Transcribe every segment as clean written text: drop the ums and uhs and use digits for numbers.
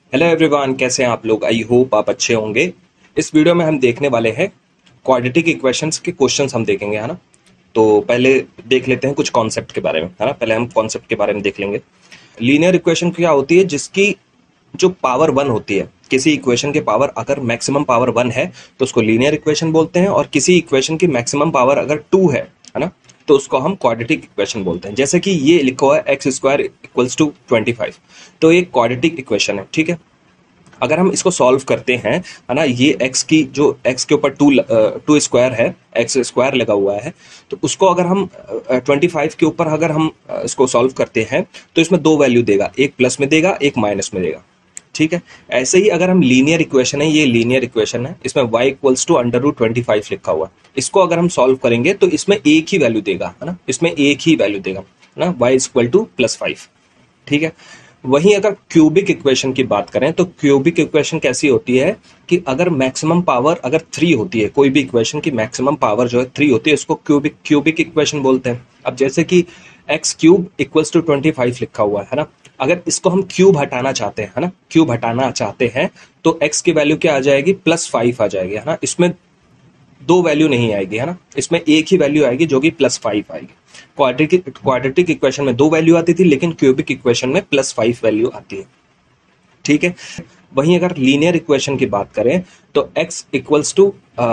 Hello everyone, कैसे हैं आप लोग। आई होप आप अच्छे होंगे। इस वीडियो में हम देखने वाले हैं क्वाड्रेटिक इक्वेशंस के क्वेश्चंस हम देखेंगे, है ना। तो पहले देख लेते हैं कुछ कॉन्सेप्ट के बारे में, है ना। पहले हम कॉन्सेप्ट के बारे में देख लेंगे। लीनियर इक्वेशन क्या होती है? जिसकी जो पावर वन होती है, किसी इक्वेशन की पावर अगर मैक्सिमम पावर वन है तो उसको लीनियर इक्वेशन बोलते हैं, और किसी इक्वेशन की मैक्सिमम पावर अगर टू है ना, तो उसको हम क्वाड्रेटिक इक्वेशन बोलते हैं। जैसे कि ये लिखा हुआ है एक्स स्क्वायर इक्वल्स टू 25, तो ये क्वाड्रेटिक इक्वेशन है, ठीक है। अगर हम इसको सॉल्व करते हैं, है ना, ये एक्स की जो एक्स के ऊपर टू स्क्वायर है, एक्स स्क्वायर लगा हुआ है, तो उसको अगर हम 25 के ऊपर अगर हम इसको सॉल्व करते हैं तो इसमें दो वैल्यू देगा, एक प्लस में देगा, एक माइनस में देगा, ठीक है। ऐसे ही अगर हम लीनियर इक्वेशन है, ये लीनियर इक्वेशन है, इसमें y equals to under root 25 लिखा हुआ है, इसको अगर हम सॉल्व करेंगे तो इसमें एक ही वैल्यू देगा, है ना, इसमें एक ही वैल्यू देगा, है ना, y इक्वल टू +5, ठीक है। वहीं अगर क्यूबिक इक्वेशन की बात करें तो क्यूबिक इक्वेशन कैसी होती है कि अगर मैक्सिमम पावर अगर 3 होती है, कोई भी इक्वेशन की मैक्सिमम पावर जो है 3 होती है, उसको क्यूबिक क्यूबिक इक्वेशन बोलते हैं। अब जैसे कि एक्स क्यूब इक्वल्स टू 25 लिखा हुआ है ना, अगर इसको हम क्यूब हटाना चाहते हैं, है ना, क्यूब हटाना चाहते हैं तो एक्स की वैल्यू क्या आ जाएगी? +5 आ जाएगी, है ना। इसमें दो वैल्यू नहीं आएगी, है ना, इसमें एक ही वैल्यू आएगी जो कि +5 आएगी। क्वाड्रेटिक इक्वेशन में दो वैल्यू आती थी, लेकिन क्यूबिक इक्वेशन में +5 वैल्यू आती है, ठीक है। वहीं अगर लीनियर इक्वेशन की बात करें तो x इक्वल्स टू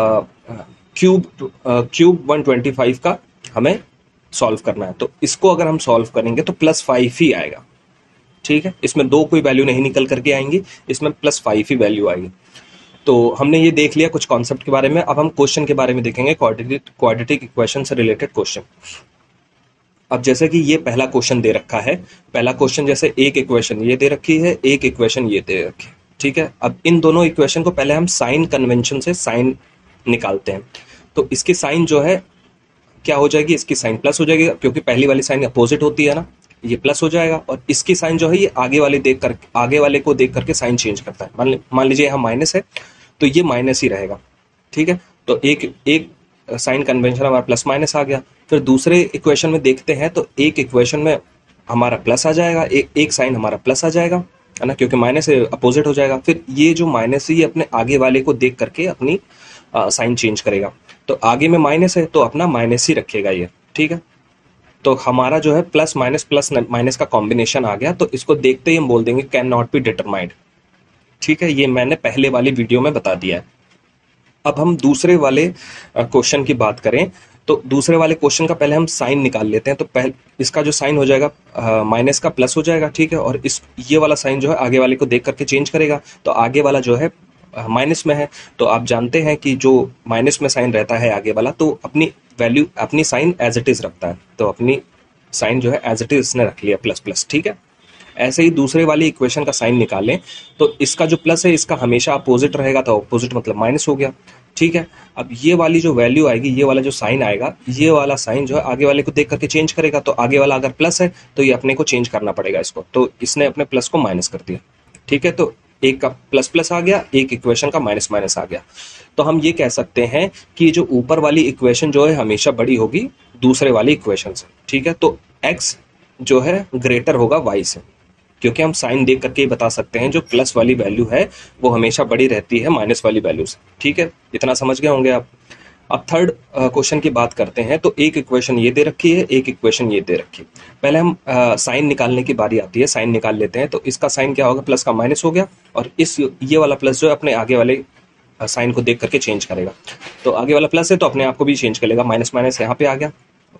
क्यूब 125 का हमें सॉल्व करना है, तो इसको अगर हम सॉल्व करेंगे तो +5 ही आएगा, ठीक है। इसमें दो कोई वैल्यू नहीं निकल करके आएंगी, इसमें +5 ही वैल्यू आएगी। तो हमने ये देख लिया कुछ कॉन्सेप्ट के बारे में। अब हम क्वेश्चन के बारे में देखेंगे, क्वाड्रेटिक इक्वेशन से रिलेटेड क्वेश्चन। अब जैसे कि ये पहला क्वेश्चन दे रखा है, पहला क्वेश्चन जैसे एक इक्वेशन ये दे रखी है, एक इक्वेशन ये दे रखी है, ठीक है। अब इन दोनों इक्वेशन को पहले हम साइन कन्वेंशन से साइन निकालते हैं। तो इसकी साइन जो है क्या हो जाएगी? इसकी साइन प्लस हो जाएगी, क्योंकि पहली वाली साइन अपोजिट होती है ना, ये प्लस हो जाएगा। और इसकी साइन जो है ये आगे वाले को देख करके साइन चेंज करता है। मान लीजिए यहाँ माइनस है तो ये माइनस ही रहेगा, ठीक है। तो एक एक साइन कन्वेंशन हमारा प्लस माइनस आ गया। फिर दूसरे इक्वेशन में देखते हैं तो एक इक्वेशन में हमारा प्लस आ जाएगा, एक साइन हमारा प्लस आ जाएगा, है ना, क्योंकि माइनस अपोजिट हो जाएगा। फिर ये जो माइनस है ये अपने आगे वाले को देख करके अपनी साइन चेंज करेगा। तो आगे में माइनस है तो अपना माइनस ही रखेगा ये, ठीक है। तो हमारा जो है प्लस माइनस का कॉम्बिनेशन आ गया, तो इसको देखते ही हम बोल देंगे कैन नॉट बी डिटरमाइंड, ठीक है। ये मैंने पहले वाली वीडियो में बता दिया है। अब हम दूसरे वाले क्वेश्चन की बात करें तो दूसरे वाले क्वेश्चन का पहले हम साइन निकाल लेते हैं। तो पहले इसका जो साइन हो जाएगा माइनस का प्लस हो जाएगा, ठीक है। और इस ये वाला साइन जो है आगे वाले को देख करके चेंज करेगा। तो आगे वाला जो है माइनस में है, तो आप जानते हैं कि जो माइनस में साइन रहता है आगे वाला, तो अपनी वैल्यू अपनी साइन एज इट इज रखता है। तो अपनी साइन जो है एज इट इज इसने रख लिया प्लस प्लस, ठीक है। ऐसे ही दूसरे वाली इक्वेशन का साइन निकालें तो इसका जो प्लस है इसका हमेशा अपोजिट रहेगा, तो अपोजिट मतलब माइनस हो गया, ठीक है। अब ये वाली जो वैल्यू आएगी, ये वाला जो साइन आएगा, ये वाला साइन जो है आगे वाले को देख करके चेंज करेगा। तो आगे वाला अगर प्लस है तो ये अपने को चेंज करना पड़ेगा इसको, तो इसने अपने प्लस को माइनस कर दिया, ठीक है। तो एक का प्लस प्लस आ गया, एक इक्वेशन का माइनस माइनस आ गया। तो हम ये कह सकते हैं कि जो ऊपर वाली इक्वेशन जो है हमेशा बड़ी होगी दूसरे वाली इक्वेशन से, ठीक है। तो एक्स जो है ग्रेटर होगा वाई से, क्योंकि हम साइन देख करके ही बता सकते हैं जो प्लस वाली वैल्यू है वो हमेशा बड़ी रहती है माइनस वाली वैल्यू से, ठीक है। इतना समझ गए होंगे आप। अब थर्ड क्वेश्चन की बात करते हैं। तो एक इक्वेशन ये दे रखी है, एक इक्वेशन ये दे रखी है। पहले हम साइन निकालने की बारी आती है, साइन निकाल लेते हैं। तो इसका साइन क्या होगा? प्लस का माइनस हो गया, और इस ये वाला प्लस जो है अपने आगे वाले साइन को देख करके चेंज करेगा। तो आगे वाला प्लस है तो अपने आप को भी चेंज करेगा, माइनस माइनस यहाँ पे आ गया।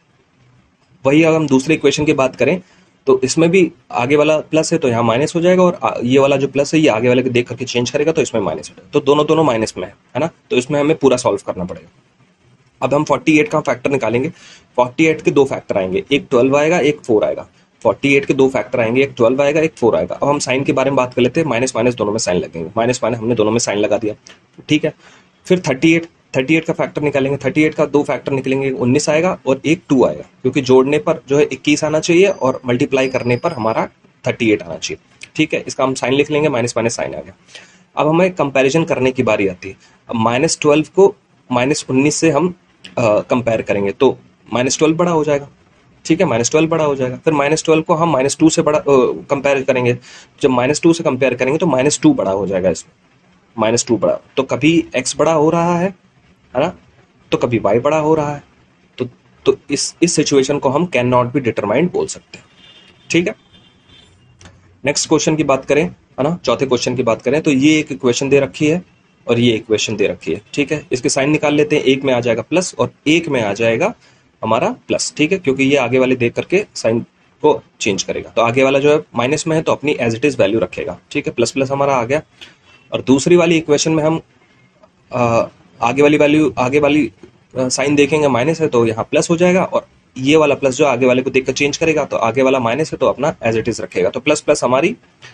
वही अगर हम दूसरे इक्वेशन की बात करें तो इसमें भी आगे वाला प्लस है तो यहाँ माइनस हो जाएगा, और ये वाला जो प्लस है ये आगे वाले को देख करके चेंज करेगा तो इसमें माइनस हो जाएगा। तो दोनों दोनों माइनस में है ना, तो इसमें हमें पूरा सॉल्व करना पड़ेगा। अब हम 48 का फैक्टर निकालेंगे। 48 के दो फैक्टर आएंगे, एक 12 आएगा, एक 4 आएगा। 48 के दो फैक्टर आएंगे, एक 12 आएगा, एक 4 आएगा। अब हम साइन के बारे में बात कर लेते हैं। माइनस माइनस दोनों में साइन लगेंगे, माइनस माइनस हमने दोनों में साइन लगा दिया, ठीक है। फिर 38 का फैक्टर निकालेंगे। 38 का दो फैक्टर निकलेंगे, 19 आएगा और एक 2 आएगा, क्योंकि जोड़ने पर जो है 21 आना चाहिए और मल्टीप्लाई करने पर हमारा 38 आना चाहिए, ठीक है। इसका हम साइन लिख लेंगे, माइनस माइनस साइन आ गया। अब हमें कंपैरिजन करने की बारी आती है। अब -12 को -19 से हम कंपेयर करेंगे तो -12 बड़ा हो जाएगा, ठीक है, -12 बड़ा हो जाएगा। फिर -12 को हम -2 से बड़ा कंपेयर करेंगे, जब -2 से कंपेयर करेंगे तो -2 बड़ा हो जाएगा इसमें, -2 बड़ा। तो कभी x बड़ा हो रहा है ना, तो कभी y बड़ा हो रहा है। तो इस सिचुएशन को हम कैन नॉट बी डिटरमाइंड बोल सकते हैं। ठीक है, नेक्स्ट क्वेश्चन की बात करें, है ना, चौथे क्वेश्चन की बात करें तो ये एक इक्वेशन दे रखी है और ये इक्वेशन दे रखी है। ठीक है, इसके साइन निकाल लेते हैं, एक में आ जाएगा प्लस और एक में आ जाएगा हमारा प्लस। ठीक है, क्योंकि ये आगे वाले देख करके साइन को चेंज करेगा। तो आगे वाला जो है माइनस में है तो अपनी एज इट इज वैल्यू रखेगा। ठीक है, प्लस प्लस हमारा आ गया। और दूसरी वाली इक्वेशन में हम आगे वाली वैल्यू, आगे वाली साइन देखेंगे माइनस है तो यहाँ प्लस हो जाएगा, और ये वाला प्लस जो आगे वाले को देखकर चेंज करेगा, तो आगे वाला माइनस है तो अपना एज इट इज रखेगा। तो प्लस प्लस हमारी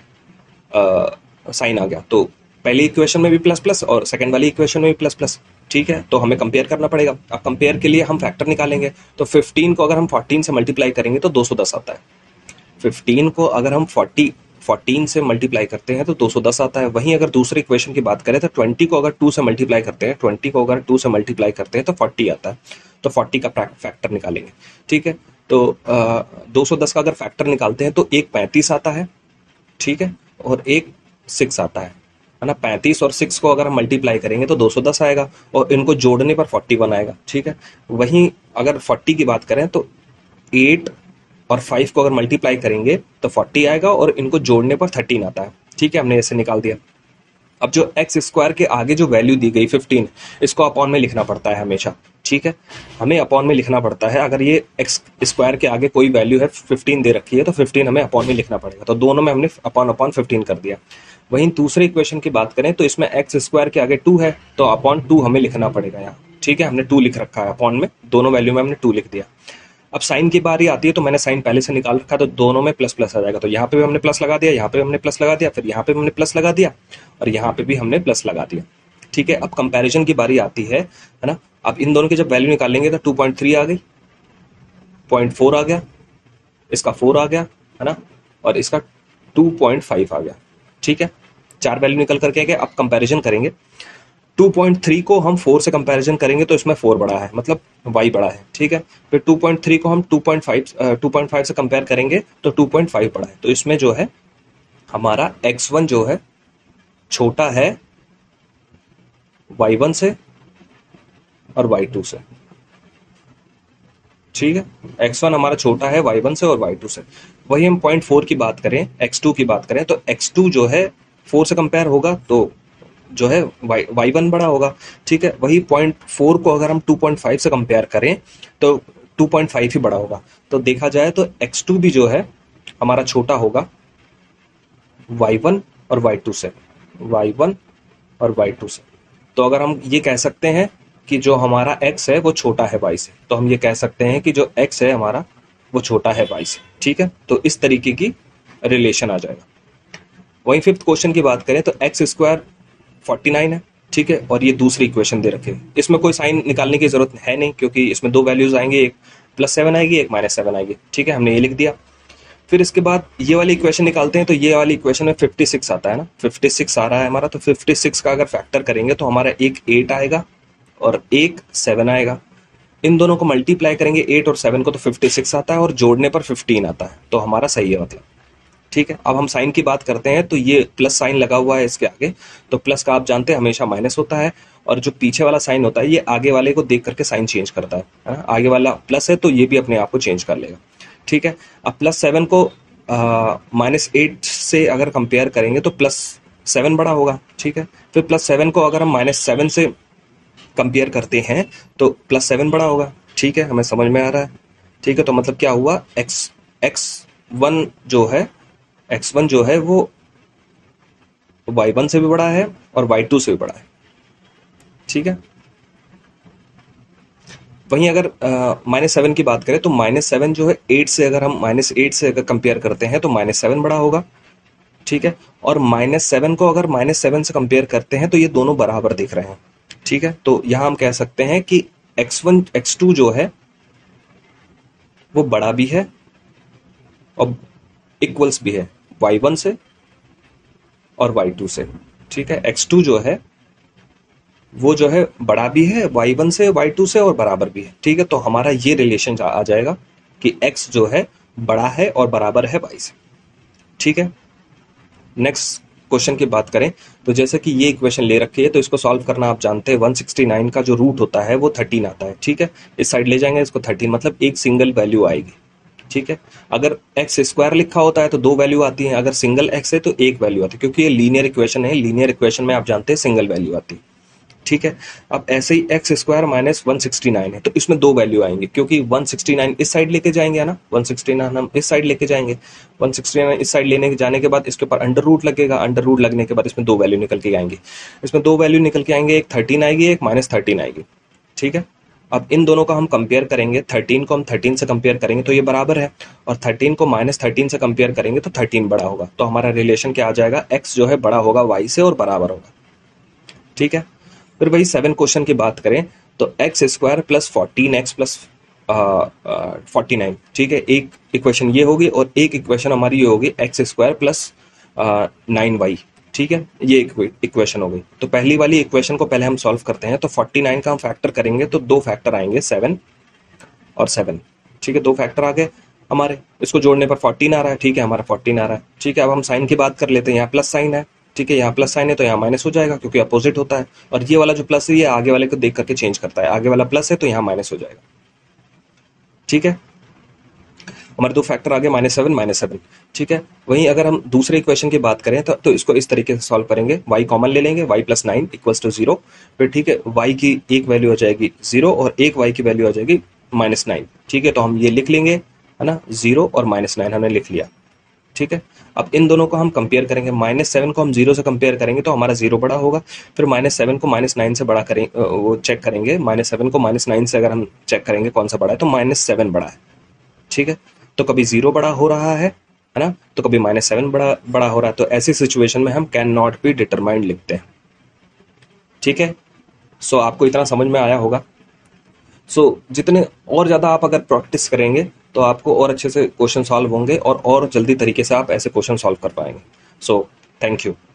साइन आ गया। तो पहली इक्वेशन में भी प्लस प्लस और सेकंड वाली इक्वेशन में भी प्लस प्लस। ठीक है, तो हमें कंपेयर करना पड़ेगा। अब कंपेयर के लिए हम फैक्टर निकालेंगे। तो 15 को अगर हम 14 से मल्टीप्लाई करेंगे तो 210 आता है। 15 को अगर हम 14 से मल्टीप्लाई करते हैं तो 210 आता है। वहीं अगर दूसरी इक्वेशन की बात करें तो 20 को अगर 2 से मल्टीप्लाई करते हैं, 20 को अगर 2 से मल्टीप्लाई करते हैं तो 40 आता है। तो 40 का फैक्टर निकालेंगे। ठीक है, तो 210 का अगर फैक्टर निकालते हैं तो एक 35 आता है। ठीक है, और एक 6 आता है ना। 35 और 6 को अगर हम मल्टीप्लाई करेंगे तो 210 आएगा और इनको जोड़ने पर 41 आएगा। ठीक है, वहीं अगर 40 की बात करें तो 8 और 5 को अगर मल्टीप्लाई करेंगे तो 40 आएगा और इनको जोड़ने पर 13 आता है। ठीक है, हमने ऐसे निकाल दिया। अब जो एक्स स्क्वायर के आगे जो वैल्यू दी गई 15, इसको अपॉन में लिखना पड़ता है हमेशा। ठीक है, हमें अपॉन में लिखना पड़ता है। अगर ये एक्स स्क्वायर के आगे कोई वैल्यू है 15 दे रखी है तो 15 हमें अपॉन में लिखना पड़ेगा। तो दोनों में हमने अपॉन 15 कर दिया। वहीं दूसरे इक्वेशन की बात करें तो इसमें एक्स स्क्वायर के आगे 2 है तो अपॉन 2 हमें लिखना पड़ेगा यहाँ। ठीक है, हमने 2 लिख रखा है अपॉन में, दोनों वैल्यू में हमने 2 लिख दिया। अब साइन की बारी आती है तो मैंने साइन पहले से निकाल रखा, तो दोनों में प्लस प्लस आ जाएगा। तो यहाँ पे भी हमने प्लस लगा दिया, यहाँ पे भी हमने प्लस लगा दिया, फिर यहाँ पे भी हमने प्लस लगा दिया और यहाँ पे भी हमने प्लस लगा दिया। ठीक है, अब कंपैरिजन की बारी आती है ना। अब इन दोनों की जब वैल्यू निकालेंगे तो 2.3 आ गई, 0.4 आ गया, इसका 4 आ गया, है ना, और इसका 2.5 आ गया। ठीक है, 4 वैल्यू निकल करके आ गए। अब कंपैरिजन करेंगे, 2.3 को हम 4 से कंपैरिजन करेंगे तो इसमें 4 बड़ा है, मतलब y बड़ा है। ठीक है, फिर 2.3 को हम 2.5 से कंपेयर करेंगे तो 2.5 बड़ा है। तो इसमें जो है हमारा x1 जो है छोटा है y1 से और y2 से। ठीक है, x1 हमारा छोटा है y1 से और y2 से। वही हम 0.4 की बात करें, x2 की बात करें तो x2 जो है 4 से कंपेयर होगा तो जो है y1 बड़ा होगा। ठीक है, वही 0.4 को अगर हम 2.5 से कंपेयर करें तो 2.5 ही बड़ा होगा। तो देखा जाए तो x2 भी जो है हमारा छोटा होगा y1 और y2 से, y1 और y2 से। तो अगर हम ये कह सकते हैं कि जो हमारा x है वो छोटा है y से, तो हम ये कह सकते हैं कि जो x है हमारा वो छोटा है y से। ठीक है, तो इस तरीके की रिलेशन आ जाएगा। वहीं फिफ्थ क्वेश्चन की बात करें तो एक्स स्क्वायर 49 है। ठीक है, और ये दूसरी इक्वेशन दे रखे हैं। इसमें कोई साइन निकालने की जरूरत है नहीं क्योंकि इसमें दो वैल्यूज आएंगे, एक +7 आएगी, एक -7 आएगी। ठीक है, हमने ये लिख दिया। फिर इसके बाद ये वाली इक्वेशन निकालते हैं तो ये वाली इक्वेशन में 56 आता है ना, 56 आ रहा है हमारा। तो 56 का अगर फैक्टर करेंगे तो हमारा एक 8 आएगा और एक 7 आएगा। इन दोनों को मल्टीप्लाई करेंगे 8 और 7 को तो 56 आता है और जोड़ने पर 15 आता है। तो हमारा सही है मतलब। ठीक है, अब हम साइन की बात करते हैं तो ये प्लस साइन लगा हुआ है इसके आगे, तो प्लस का आप जानते हैं हमेशा माइनस होता है, और जो पीछे वाला साइन होता है ये आगे वाले को देख करके साइन चेंज करता है ना? आगे वाला प्लस है तो ये भी अपने आप को चेंज कर लेगा। ठीक है, अब +7 को -8 से अगर कंपेयर करेंगे तो +7 बड़ा होगा। ठीक है, फिर +7 को अगर हम -7 से कंपेयर करते हैं तो +7 बड़ा होगा। ठीक है, हमें समझ में आ रहा है। ठीक है, तो मतलब क्या हुआ, x1 जो है वो y1 से भी बड़ा है और y2 से भी बड़ा है। ठीक है, वहीं अगर -7 की बात करें तो -7 जो है 8 से, अगर हम -8 से अगर कंपेयर करते हैं तो -7 बड़ा होगा। ठीक है, और -7 को अगर -7 से कंपेयर करते हैं तो ये दोनों बराबर दिख रहे हैं। ठीक है, तो यहां हम कह सकते हैं कि x2 जो है वो बड़ा भी है और इक्वल्स भी है y1 से और y2 से। ठीक है, x2 जो है वो जो है बड़ा भी है y1 से, y2 से और बराबर भी है। ठीक है, तो हमारा ये रिलेशन आ जाएगा कि x जो है बड़ा है और बराबर है y से। ठीक है, नेक्स्ट क्वेश्चन की बात करें तो जैसे कि ये इक्वेशन ले रखी है तो इसको सॉल्व करना आप जानते हैं 169 का जो रूट होता है वो 13 आता है। ठीक है, इस साइड ले जाएंगे इसको 13, मतलब एक सिंगल वैल्यू आएगी। ठीक है, अगर एक्स स्क्वायर लिखा होता है तो दो वैल्यू आती है, अगर सिंगल एक्स है तो एक वैल्यू आती है, क्योंकि ये लीनियर इक्वेशन है, लीनियर इक्वेशन में आप जानते हैं सिंगल वैल्यू आती है। ठीक है, अब ऐसे ही एक्स स्क्वायर माइनस 169 है तो इसमें दो वैल्यू आएंगे, क्योंकि 169 इस साइड लेके जाएंगे ना, 169 हम इस साइड लेके जाएंगे, 169 इस साइड लेने जाने के बाद इसके ऊपर अंडर रूट लगेगा, अंडर रूट लगने के बाद इसमें दो वैल्यू निकल के आएंगे, इसमें दो वैल्यू निकल के आएंगे, एक 13 आएगी, एक -13 आएगी। ठीक है, अब इन दोनों का हम कंपेयर करेंगे, 13 को हम 13 से कंपेयर करेंगे तो ये बराबर है, और 13 को -13 से कंपेयर करेंगे तो 13 बड़ा होगा, तो हमारा रिलेशन क्या आ जाएगा, x जो है बड़ा होगा y से और बराबर होगा। ठीक है, फिर वही 7 क्वेश्चन की बात करें तो x square plus 14x plus 49। ठीक है, एक इक्वेशन ये होगी और एक इक्वेशन हमारी ये होगी एक्स स्क्वायर प्लस 9y। ठीक है, ये इक्वेशन हो गई। तो पहली वाली इक्वेशन को पहले हम सॉल्व करते हैं, तो 49 का हम फैक्टर करेंगे तो दो फैक्टर आएंगे 7 और 7। ठीक है, दो फैक्टर आ गए हमारे, इसको जोड़ने पर 14 आ रहा है। ठीक है, हमारा 14 आ रहा है। ठीक है, अब हम साइन की बात कर लेते हैं, यहाँ प्लस साइन है। ठीक है, यहाँ प्लस साइन है तो यहाँ माइनस हो जाएगा, क्योंकि अपोजिट होता है, और ये वाला जो प्लस है ये आगे वाले को देख करके चेंज करता है, आगे वाला प्लस है तो यहाँ माइनस हो जाएगा। ठीक है, हमारे दो फैक्टर आ गए -7 -7। ठीक है, वहीं अगर हम दूसरे इक्वेशन की बात करें तो इसको इस तरीके से सॉल्व करेंगे, y कॉमन ले लेंगे, y + 9 = 0। फिर ठीक है, y की एक वैल्यू आ जाएगी 0 और एक y की वैल्यू आ जाएगी -9। ठीक है, तो हम ये लिख लेंगे, है ना, 0 और -9 हमने लिख लिया। ठीक है, अब इन दोनों को हम कंपेयर करेंगे, -7 को हम 0 से कंपेयर करेंगे तो हमारा 0 बड़ा होगा, फिर -7 को -9 से बड़ा करेंगे, वो चेक करेंगे, -7 को -9 से अगर हम चेक करेंगे कौन सा बड़ा है तो -7 बड़ा है। ठीक है, तो कभी 0 बड़ा हो रहा है ना, तो कभी -7 बड़ा हो रहा है, तो ऐसी सिचुएशन में हम कैन नॉट बी डिटरमाइंड लिखते हैं। ठीक है, सो आपको इतना समझ में आया होगा। सो जितने और ज़्यादा आप अगर प्रैक्टिस करेंगे तो आपको और अच्छे से क्वेश्चन सॉल्व होंगे और जल्दी तरीके से आप ऐसे क्वेश्चन सॉल्व कर पाएंगे। So thank you.